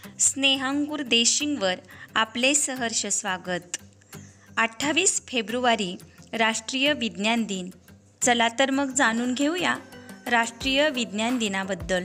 स्नेहांकुर देशिंगवर आपले सहर्ष स्वागत। 28 फेब्रुवारी राष्ट्रीय विज्ञान दिन। चला तर मग जाणून घेऊया राष्ट्रीय विज्ञान दिनाबद्दल।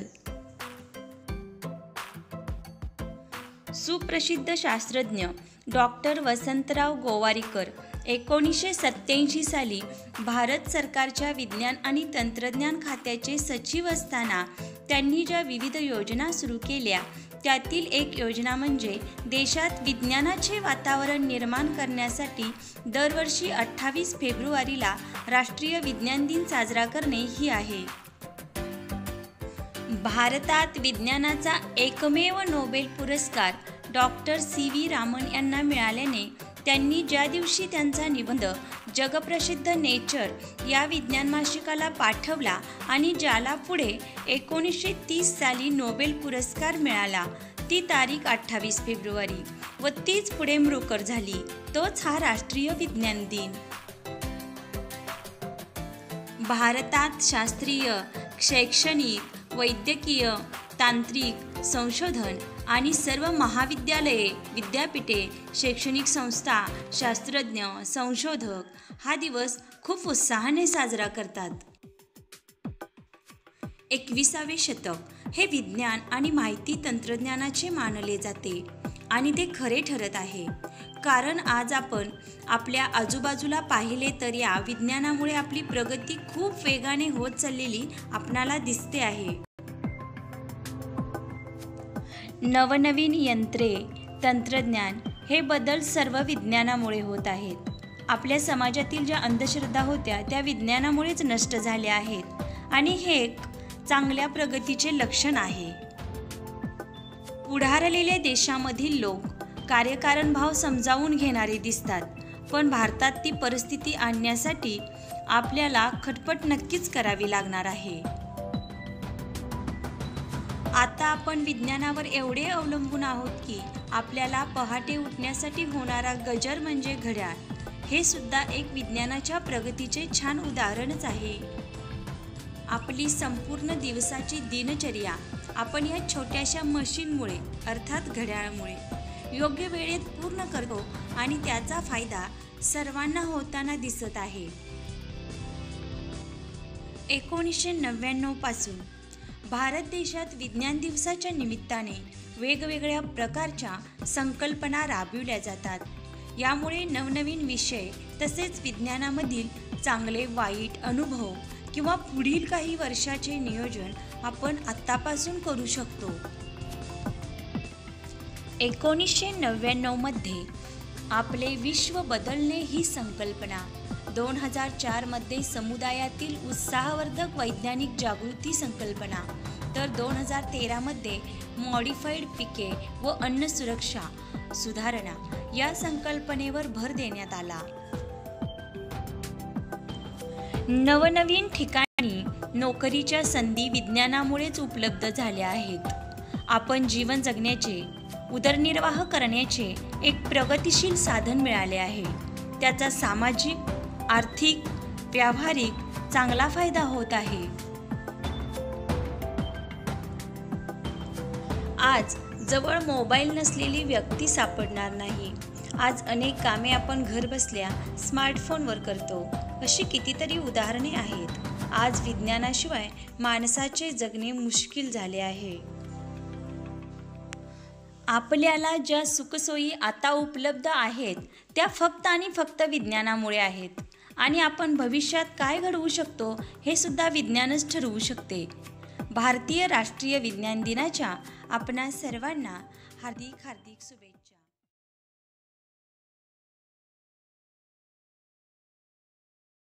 सुप्रसिद्ध शास्त्रज्ञ डॉक्टर वसंतराव गोवारीकर 1987 साली भारत सरकारच्या विज्ञान आणि तंत्रज्ञान खात्याचे सचिव असताना त्यांनी ज्या विविध योजना सुरू केल्या त्यातील एक योजना म्हणजे देशात विज्ञानाचे वातावरण निर्माण करण्यासाठी दरवर्षी 28 फेब्रुवारीला राष्ट्रीय विज्ञान दिन साजरा करणे ही आहे। भारतात विज्ञानाचा एकमेव नोबेल पुरस्कार डॉक्टर सी.व्ही. रामन यांना मिळाल्याने त्यांनी ज्या दिवशी त्यांचा निबंध जगप्रसिद्ध नेचर या विज्ञान मासिकाला पाठवला आणि ज्याला पुढे 1930 साली नोबेल पुरस्कार मिळाला ती तारीख 28 फेब्रुवारी व तीच पुढे मृकर झाली। तोच हा राष्ट्रीय विज्ञान दिन। भारतात शास्त्रीय, शैक्षणिक, वैद्यकीय, तांत्रिक, संशोधन आणि सर्व महाविद्यालये, विद्यापीठे, शैक्षणिक संस्था, शास्त्रज्ञ, संशोधक हा दिवस खूप उत्साहाने साजरा करतात। 21वे शतक हे विज्ञान आणि माहिती तंत्रज्ञानाचे मानले जाते आणि ते खरे ठरत आहे, कारण आज आपण आपल्या आजूबाजूला पाहिले तर या विज्ञानामुळे आपली प्रगती खूप वेगाने होत चाललेली आपणाला दिसते आहे। नवनवीन यंत्रे, तंत्रज्ञान हे बदल सर्व विज्ञानामुळे होत आहेत। आपल्या समाजातील ज्या अंधश्रद्धा होत्या त्या विज्ञानामुळेच नष्ट झाल्या आहेत आणि हे एक चांगल्या प्रगतीचे लक्षण आहे। पुढारलेल्या देशामधील लोक कार्यकारण भाव समजावून घेणारे दिसतात, पण भारतात ती परिस्थिती आणण्यासाठी आपल्याला खटपट नक्कीच करावी लागणार आहे। आता आपण विज्ञानावर एवढे अवलंबून आहोत की आपल्याला पहाटे उठण्यासाठी होणारा गजर म्हणजे घड्याळ हे सुद्धा एक विज्ञानाच्या प्रगतीचे छान उदाहरणच आहे। आपली संपूर्ण दिवसाची दिनचर्या आपण या छोट्याशा मशीनमुळे अर्थात घड्याळामुळे योग्य वेळेत पूर्ण करतो आणि त्याचा फायदा सर्वांना होताना दिसत आहे। 1999 पासून भारत देशात विज्ञान दिवसाच्या निमित्ताने वेगवेगळ्या प्रकारच्या संकल्पना राबविल्या जातात। यामुळे नवनवीन विषय तसेच विज्ञानामधील चांगले वाईट अनुभव किंवा पुढील काही वर्षाचे नियोजन आपण आत्तापासून करू शकतो। 1999 मध्ये आपले विश्व बदलणे ही संकल्पना, 2004 मध्ये समुदायातील उत्साहवर्धक वैज्ञानिक जागृती संकल्पना, तर 2013 मध्ये मॉडिफाईड पिके व अन्न सुरक्षा सुधारणा या संकल्पनेवर भर देण्यात आला। नवनवीन ठिकाणी नोकरीच्या संधी विज्ञानामुळेच उपलब्ध झाल्या आहेत। आपण जीवन जगण्याचे, उदरनिर्वाह करण्याचे एक प्रगतिशील साधन मिळाले आहे। त्याचा सामाजिक, आर्थिक, व्यावहारिक चांगला फायदा होत आहे। आज जवळ मोबाईल नसलेली व्यक्ती सापडणार नाही। आज अनेक कामे आपण घर बसल्या स्मार्टफोनवर करतो, अशी कितीतरी उदाहरणे आहेत। आज विज्ञानाशिवाय माणसाचे जगणे मुश्किल झाले आहे। आपल्याला ज्या सुखसोयी आता उपलब्ध आहेत त्या फक्त आणि फक्त विज्ञानामुळे आहेत आणि आपण भविष्यात काय घडवू शकतो हे सुद्धा विज्ञानच ठरवू शकते। भारतीय राष्ट्रीय विज्ञान दिनाच्या आपणा सर्वांना हार्दिक शुभेच्छा।